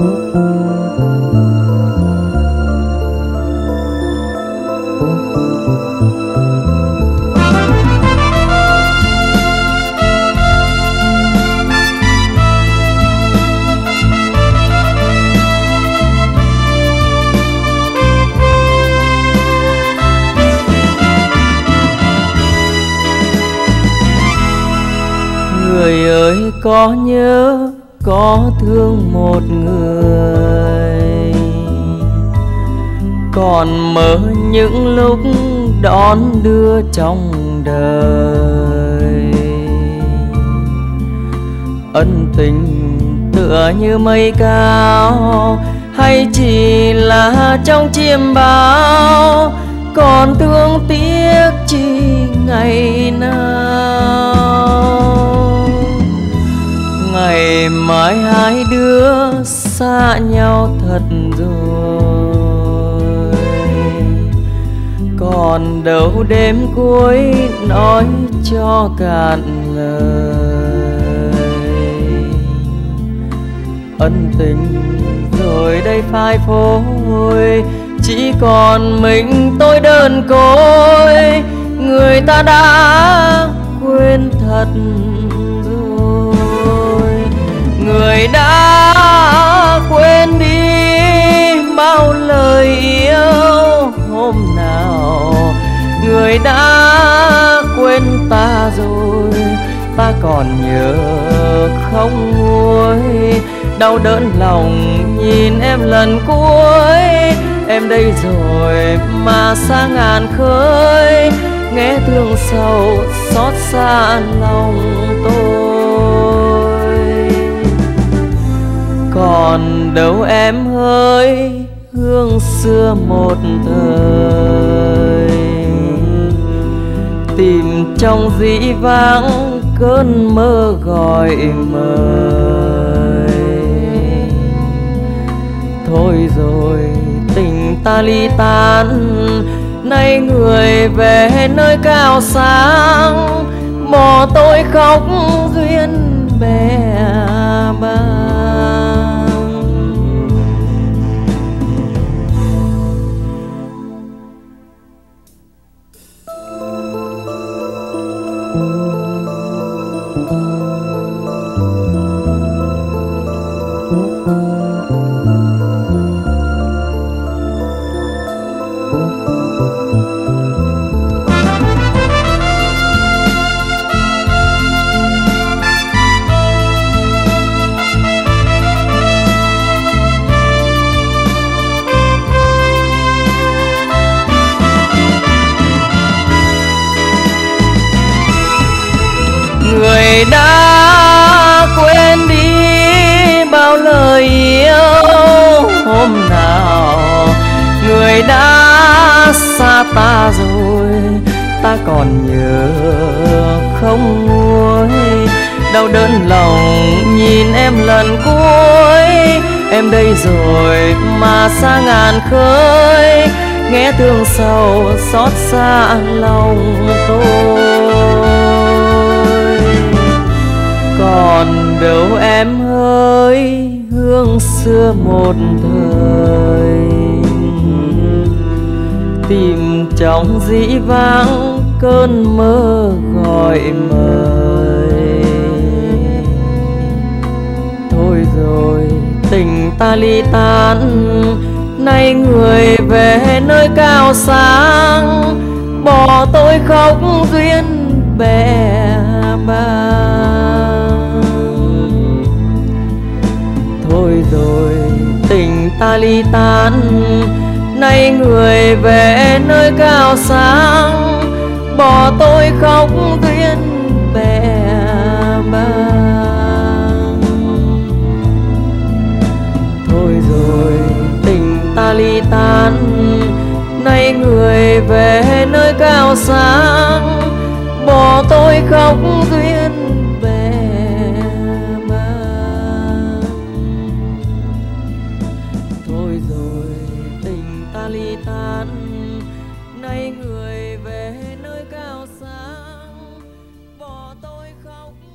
Người ơi có nhớ có thương một người, còn mơ những lúc đón đưa trong đời. Ân tình tựa như mây cao, hay chỉ là trong chiêm bao, còn thương tiếc chi ngày nào. Ngày mai hai đứa xa nhau thật rồi, còn đâu đêm cuối nói cho cạn lời. Ân tình rồi đây phai phôi, chỉ còn mình tôi đơn côi. Người ta đã quên thật rồi, người đã quên đi bao lời yêu hôm nào. Người đã quên ta rồi, ta còn nhớ không nguôi. Đau đớn lòng nhìn em lần cuối, em đây rồi mà xa ngàn khơi. Nghe thương sầu xót xa lòng tôi, còn đâu em hỡi hương xưa một thời. Tìm trong dĩ vãng cơn mơ gọi mời. Thôi rồi tình ta ly tan, nay người về nơi cao sang. Bỏ tôi khóc duyên bè bàng. Người đã quên đi bao lời yêu hôm nào. Người đã xa ta rồi, ta còn nhớ không nguôi. Đau đớn lòng nhìn em lần cuối, em đây rồi mà xa ngàn khơi. Nghe thương sầu xót xa lòng tôi, còn đâu em hỡi hương xưa một thời. Tìm trong dĩ vãng cơn mơ gọi mời. Thôi rồi tình ta ly tan, nay người về nơi cao sang. Bỏ tôi khóc duyên bè bàng. Thôi rồi tình ta ly tan, nay người về nơi cao sang. Bỏ tôi khóc duyên bè bàng. Thôi rồi tình ta ly tan, nay người về nơi cao sang. Bỏ tôi khóc duyên bè bàng. Thôi rồi tình ta ly tan, nay người về nơi cao sang. Bỏ tôi khóc